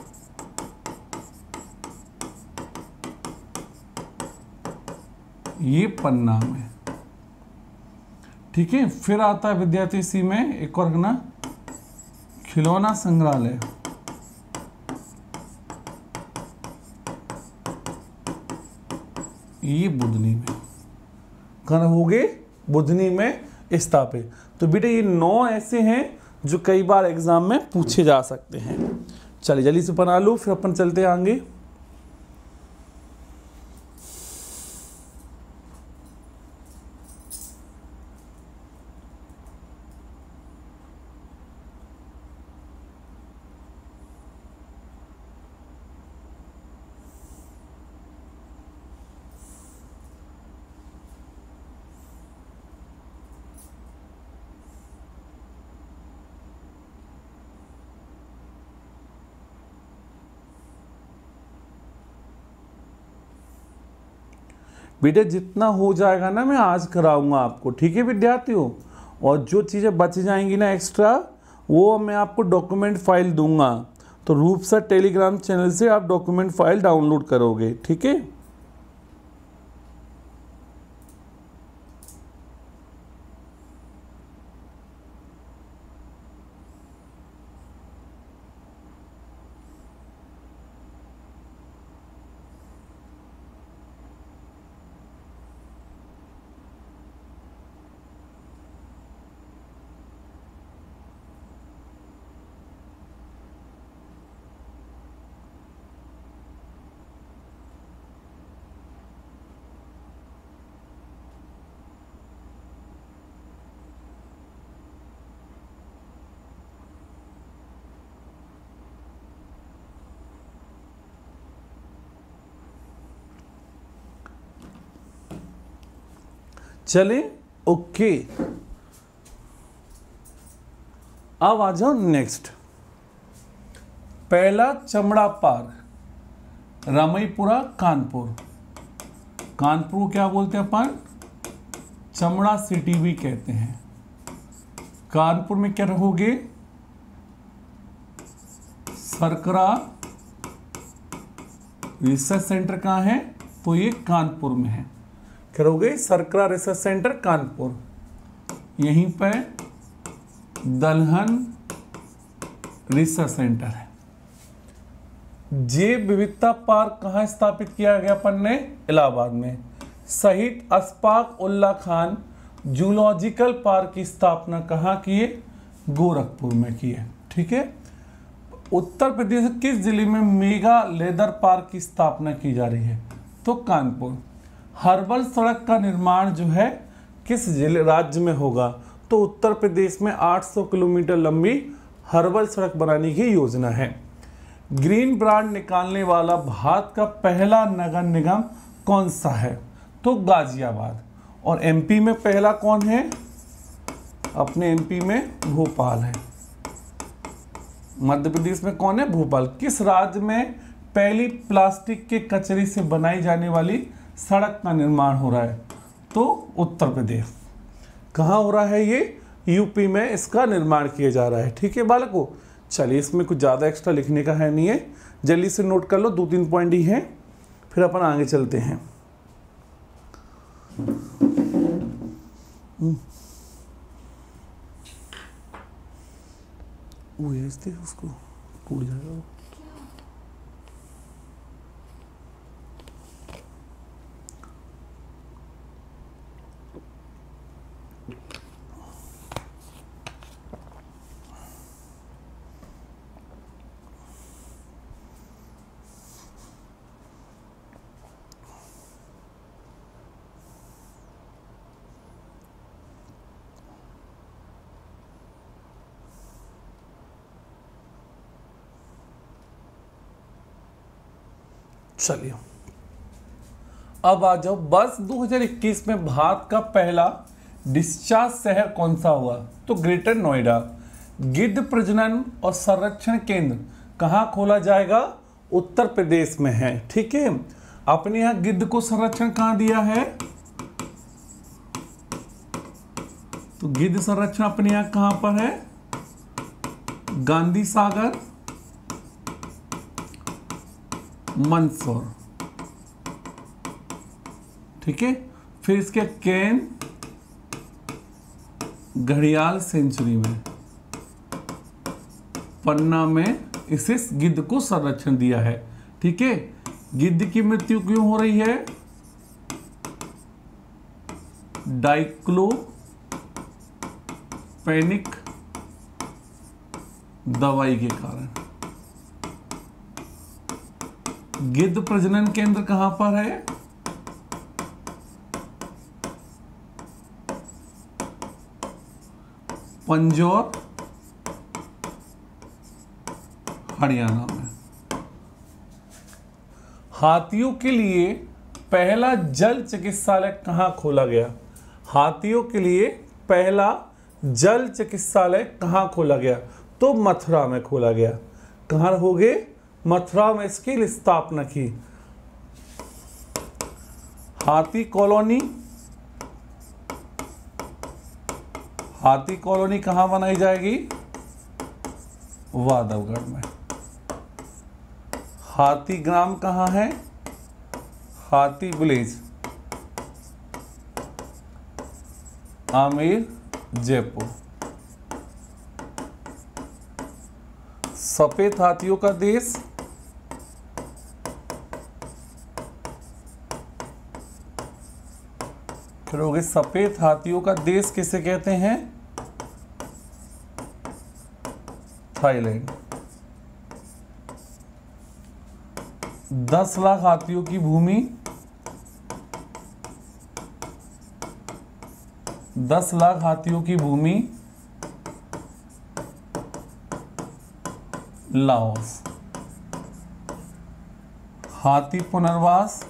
Speaker 1: ये पन्ना में। ठीक है। फिर आता है विद्यार्थी सी में एक और ना खिलौना संग्रहालय ये बुधनी में। कहाँ होगे? बुधनी में स्थापित। तो बेटे ये नौ ऐसे हैं जो कई बार एग्जाम में पूछे जा सकते हैं। चलिए जल्दी से बना लो, फिर अपन चलते हैं आगे। बेटे जितना हो जाएगा ना मैं आज कराऊंगा आपको। ठीक है विद्यार्थियों। और जो चीज़ें बच जाएंगी ना एक्स्ट्रा वो मैं आपको डॉक्यूमेंट फाइल दूंगा। तो रूप सर टेलीग्राम चैनल से आप डॉक्यूमेंट फाइल डाउनलोड करोगे। ठीक है। चले ओके। अब आ जाओ नेक्स्ट। पहला चमड़ा पार्क रमईपुरा कानपुर, कानपुर क्या बोलते हैं अपन, चमड़ा सिटी भी कहते हैं। कानपुर में क्या रहोगे, सरकरा रिसर्च सेंटर कहाँ है, तो ये कानपुर में है। क्या रहोगे, सरकरा रिसर्च सेंटर कानपुर। यहीं पर दलहन रिसर्च सेंटर है। जैव विविधता पार्क कहाँ स्थापित किया गया अपन ने, इलाहाबाद में। शहीद अशफाक उल्ला खान जूलॉजिकल पार्क की स्थापना कहाँ की है, गोरखपुर में की है। ठीक है। उत्तर प्रदेश के किस जिले में मेगा लेदर पार्क की स्थापना की जा रही है, तो कानपुर। हर्बल सड़क का निर्माण जो है किस जिले राज्य में होगा, तो उत्तर प्रदेश में आठ सौ किलोमीटर लंबी हर्बल सड़क बनाने की योजना है। ग्रीन ब्रांड निकालने वाला भारत का पहला नगर निगम कौन सा है, तो गाजियाबाद। और एमपी में पहला कौन है, अपने एमपी में भोपाल है। मध्य प्रदेश में कौन है, भोपाल। किस राज्य में पहली प्लास्टिक के कचरे से बनाई जाने वाली सड़क का निर्माण हो रहा है, तो उत्तर प्रदेश। कहाँ हो रहा है ये, यूपी में इसका निर्माण किया जा रहा है। ठीक है बालकों, चलिए इसमें कुछ ज़्यादा एक्स्ट्रा लिखने का है नहीं है, जल्दी से नोट कर लो, दो तीन पॉइंट ही हैं, फिर अपन आगे चलते हैं। वो ऐसे उसको टूट जाएगा वो। चलिए अब आ जाओ, वर्ष दो हज़ार इक्कीस में भारत का पहला डिस्चार्ज शहर कौन सा हुआ, तो ग्रेटर नोएडा। गिद्ध प्रजनन और संरक्षण केंद्र कहाँ खोला जाएगा, उत्तर प्रदेश में है। ठीक है। अपने यहाँ गिद्ध को संरक्षण कहाँ दिया है, तो गिद्ध संरक्षण अपने यहाँ कहाँ पर है, गांधी सागर मंदसौर। ठीक है। फिर इसके कैन घड़ियाल सेंचुरी में, पन्ना में इसे गिद्ध को संरक्षण दिया है। ठीक है। गिद्ध की मृत्यु क्यों हो रही है, डाइक्लोपेनिक दवाई के कारण। गिद्ध प्रजनन केंद्र कहां पर है, पंजौर हरियाणा में। हाथियों के लिए पहला जल चिकित्सालय कहां खोला गया, हाथियों के लिए पहला जल चिकित्सालय कहां खोला गया, तो मथुरा में खोला गया। कहां रहोगे, मथुरा में इसकी स्थापना की। हाथी कॉलोनी, हाथी कॉलोनी कहां बनाई जाएगी, वादवगढ़ में। हाथी ग्राम कहां है, हाथी विलेज आमेर जयपुर। सफेद हाथियों का देश, फिर सफेद हाथियों का देश किसे कहते हैं, थाईलैंड। दस लाख हाथियों की भूमि, दस लाख हाथियों की भूमि लाओस। हाथी पुनर्वास,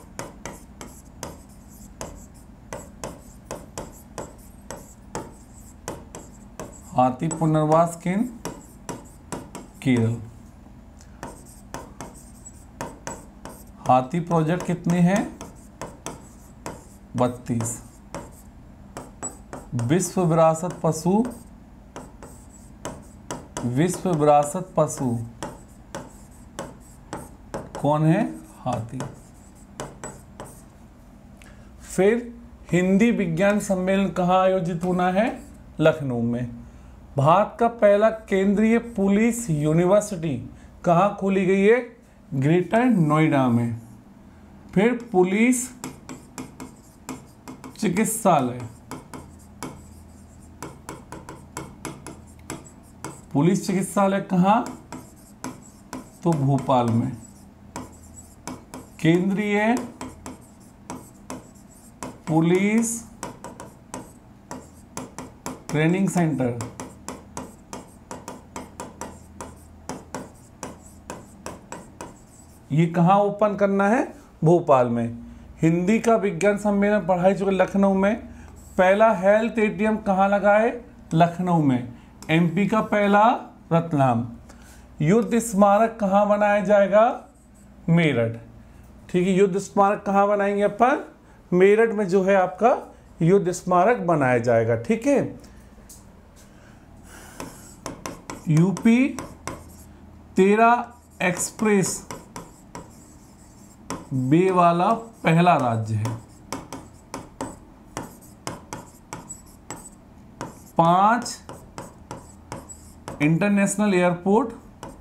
Speaker 1: हाथी पुनर्वास किन, केरल। हाथी प्रोजेक्ट कितने हैं? बत्तीस। विश्व विरासत पशु, विश्व विरासत पशु कौन है? हाथी। फिर हिंदी विज्ञान सम्मेलन कहाँ आयोजित होना है? लखनऊ में। भारत का पहला केंद्रीय पुलिस यूनिवर्सिटी कहाँ खोली गई है? ग्रेटर नोएडा में। फिर पुलिस चिकित्सालय, पुलिस चिकित्सालय कहाँ? तो भोपाल में। केंद्रीय पुलिस ट्रेनिंग सेंटर ये कहाँ ओपन करना है? भोपाल में। हिंदी का विज्ञान सम्मेलन पढ़ाई चुके लखनऊ में। पहला हेल्थ एटीएम कहाँ लगा है? लखनऊ में। एमपी का पहला रतलाम। युद्ध स्मारक कहाँ बनाया जाएगा? मेरठ। ठीक है, युद्ध स्मारक कहाँ बनाएंगे अपन? मेरठ में जो है आपका युद्ध स्मारक बनाया जाएगा। ठीक है, यूपी तेरा एक्सप्रेस वे वाला पहला राज्य है। पांच इंटरनेशनल एयरपोर्ट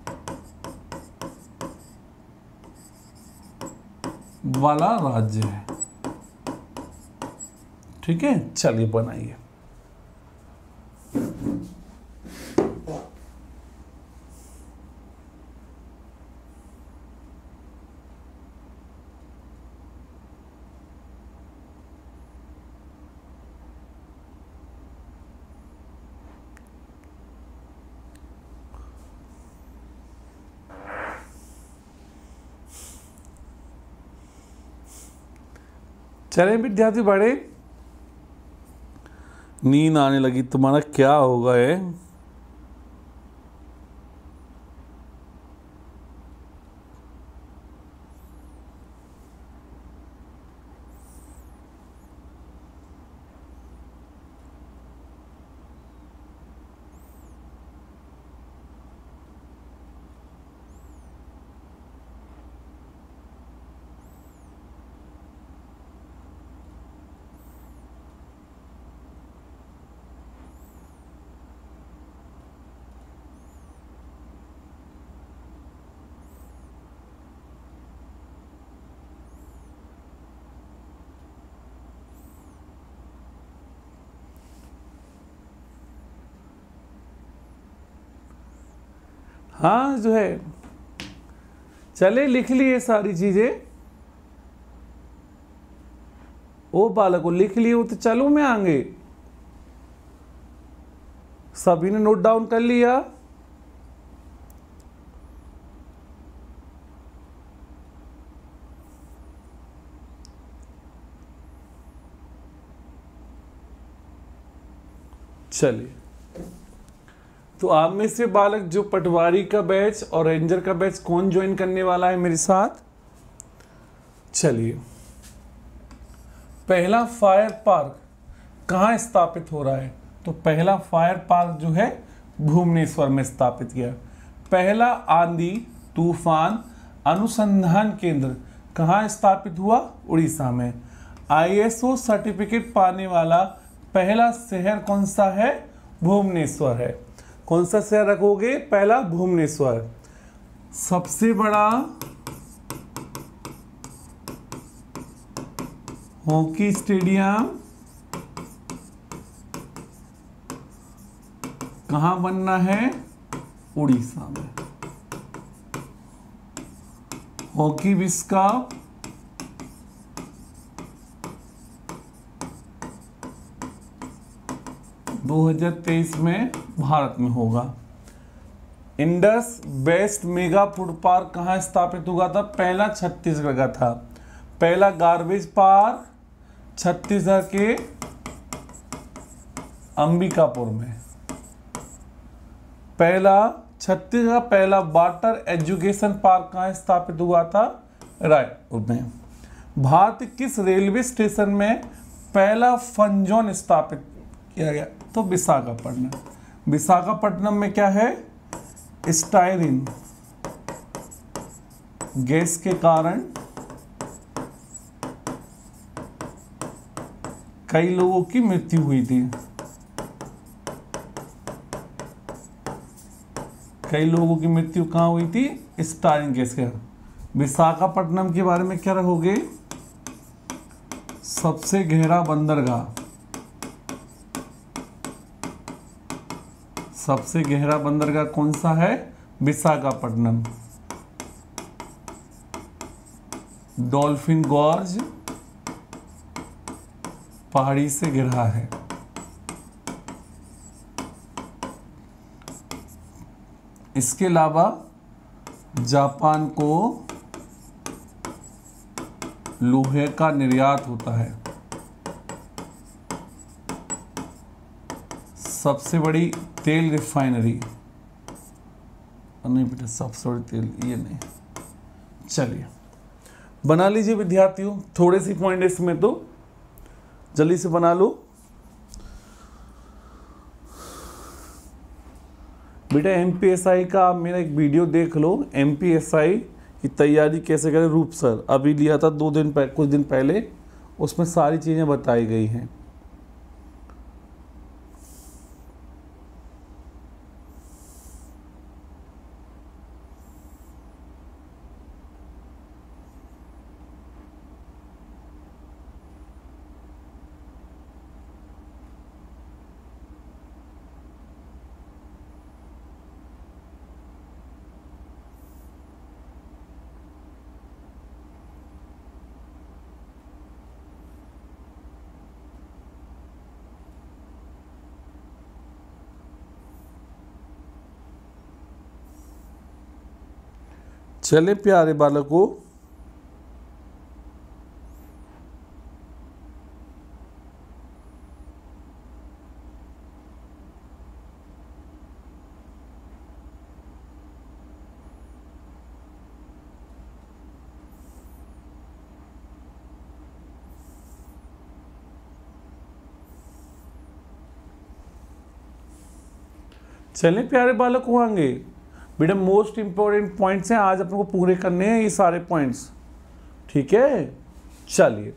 Speaker 1: वाला राज्य है। ठीक है, चलिए बनाइए। चले विद्यार्थी बड़े, नींद आने लगी, तुम्हारा क्या होगा ये? हाँ जो है, चले लिख लिए सारी चीजें। ओ बालकों लिख लिए हो तो चलो मैं आगे। सभी ने नोट डाउन कर लिया? चलिए, तो आप में से बालक जो पटवारी का बैच और रेंजर का बैच कौन ज्वाइन करने वाला है मेरे साथ? चलिए, पहला फायर पार्क कहाँ स्थापित हो रहा है? तो पहला फायर पार्क जो है भुवनेश्वर में स्थापित किया। पहला आंधी तूफान अनुसंधान केंद्र कहाँ स्थापित हुआ? उड़ीसा में। आईएसओ सर्टिफिकेट पाने वाला पहला शहर कौन सा है? भुवनेश्वर है। कौन सा शहर रखोगे? पहला भुवनेश्वर। सबसे बड़ा हॉकी स्टेडियम कहाँ बनना है? उड़ीसा में। हॉकी विश्व कप दो हज़ार तेईस में भारत में होगा। Indus best mega food park कहाँ स्थापित हुआ था? पहला छत्तीसगढ़ का था। पहला गार्बेज पार्क छत्तीसगढ़ के अंबिकापुर में। पहला छत्तीसगढ़ का पहला वाटर एजुकेशन पार्क कहाँ स्थापित हुआ था? रायपुर में। भारत किस रेलवे स्टेशन में पहला फन जोन स्थापित किया गया? तो विशाखापट्टनम। विशाखापट्टनम में क्या है? स्टायरिन गैस के कारण कई लोगों की मृत्यु हुई थी। कई लोगों की मृत्यु कहाँ हुई थी? स्टायरिन गैस के। विशाखापट्टनम के बारे में क्या रहोगे? सबसे गहरा बंदरगाह। सबसे गहरा बंदरगाह कौन सा है? विशाखापट्टनम। डॉल्फिन गॉर्ज पहाड़ी से घिरा है। इसके अलावा जापान को लोहे का निर्यात होता है। सबसे बड़ी तेल रिफाइनरी, नहीं बेटा सबसे बड़ी तेल ये नहीं। चलिए बना लीजिए विद्यार्थियों, थोड़े सी पॉइंट इसमें तो जल्दी से बना लो। बेटा एमपीएसआई का मेरा एक वीडियो देख लो, एमपीएसआई की तैयारी कैसे करें रूप सर, अभी लिया था दो दिन पहले, कुछ दिन पहले, उसमें सारी चीज़ें बताई गई हैं। चले प्यारे बालकों, चले प्यारे बालक होंगे। बेटा मोस्ट इंपॉर्टेंट पॉइंट्स हैं, आज अपन को पूरे करने हैं ये सारे पॉइंट्स, ठीक है। चलिए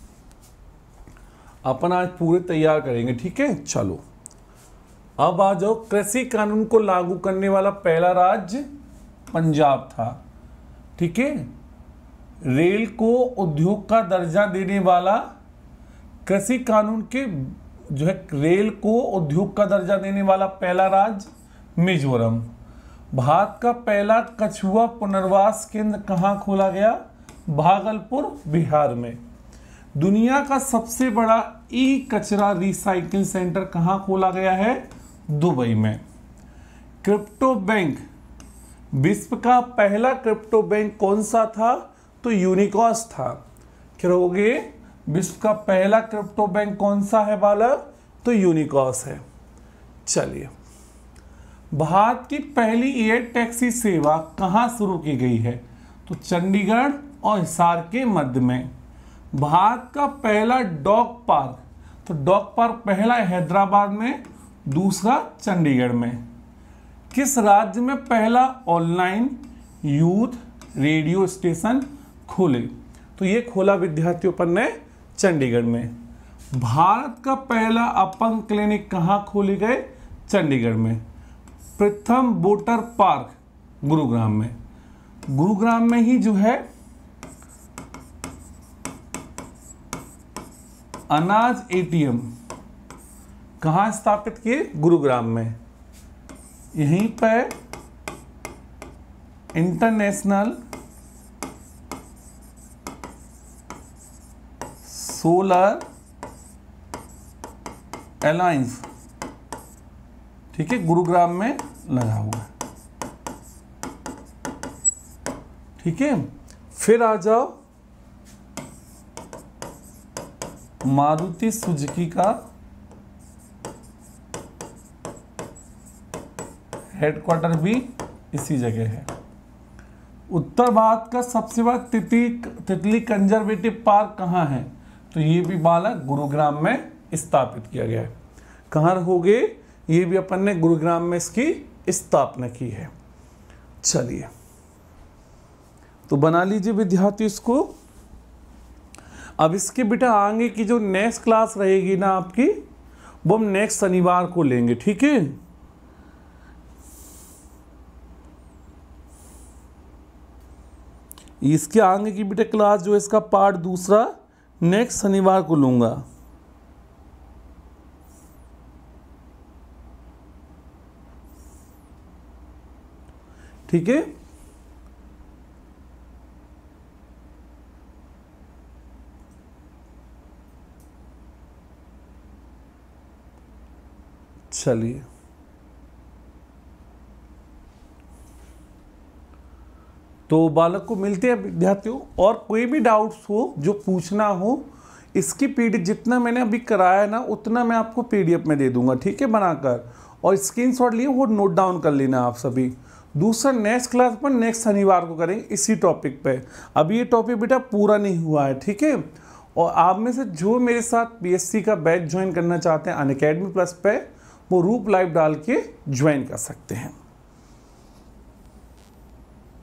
Speaker 1: अपन आज पूरे तैयार करेंगे, ठीक है। चलो अब आ जाओ, कृषि कानून को लागू करने वाला पहला राज्य पंजाब था, ठीक है। रेल को उद्योग का दर्जा देने वाला कृषि कानून के जो है रेल को उद्योग का दर्जा देने वाला पहला राज्य मिजोरम। भारत का पहला कछुआ पुनर्वास केंद्र कहाँ खोला गया? भागलपुर बिहार में। दुनिया का सबसे बड़ा ई कचरा रिसाइकिल सेंटर कहाँ खोला गया है? दुबई में। क्रिप्टो बैंक, विश्व का पहला क्रिप्टो बैंक कौन सा था? तो यूनिकॉस था। क्या रहोगे? विश्व का पहला क्रिप्टो बैंक कौन सा है बालक? तो यूनिकॉस है। चलिए, भारत की पहली एयर टैक्सी सेवा कहाँ शुरू की गई है? तो चंडीगढ़ और हिसार के मध्य में। भारत का पहला डॉग पार्क, तो डॉग पार्क पहला हैदराबाद में, दूसरा चंडीगढ़ में। किस राज्य में पहला ऑनलाइन यूथ रेडियो स्टेशन खोले? तो ये खोला विद्यार्थियों पर ने चंडीगढ़ में। भारत का पहला अपंग क्लिनिक कहाँ खोले गए? चंडीगढ़ में। प्रथम वोटर पार्क गुरुग्राम में। गुरुग्राम में ही जो है अनाज एटीएम कहाँ स्थापित किए? गुरुग्राम में। यहीं पर इंटरनेशनल सोलर अलायंस, ठीक है, गुरुग्राम में लगा हुआ है, ठीक है। फिर आ जाओ, मारुति सुजुकी का हेडक्वार्टर भी इसी जगह है। उत्तर भारत का सबसे बड़ा तितली तितली कंजर्वेटिव पार्क कहाँ है? तो ये भी बालक गुरुग्राम में स्थापित किया गया है। कहाँ होगे? ये भी अपन ने गुरुग्राम में इसकी स्थापना की है। चलिए, तो बना लीजिए विद्यार्थी इसको। अब इसके बेटा आगे की जो नेक्स्ट क्लास रहेगी ना आपकी, वो हम नेक्स्ट शनिवार को लेंगे, ठीक है? इसके आगे की बेटा क्लास जो है इसका पार्ट दूसरा नेक्स्ट शनिवार को लूंगा। ठीक है? चलिए, तो बालक को मिलते हैं विद्यार्थियों। और कोई भी डाउट्स हो जो पूछना हो, इसकी पीडीएफ जितना मैंने अभी कराया ना उतना मैं आपको पीडीएफ में दे दूंगा, ठीक है, बनाकर। और स्क्रीनशॉट लिए वो नोट डाउन कर लेना आप सभी। दूसरा नेक्स्ट क्लास पर नेक्स्ट शनिवार को करेंगे इसी टॉपिक पे। अभी ये टॉपिक बेटा पूरा नहीं हुआ है, ठीक है? और आप में से जो मेरे साथ पीएससी का बैच ज्वाइन करना चाहते हैं अनअकैडमी प्लस पे, वो रूप लाइव डाल के ज्वाइन कर सकते हैं।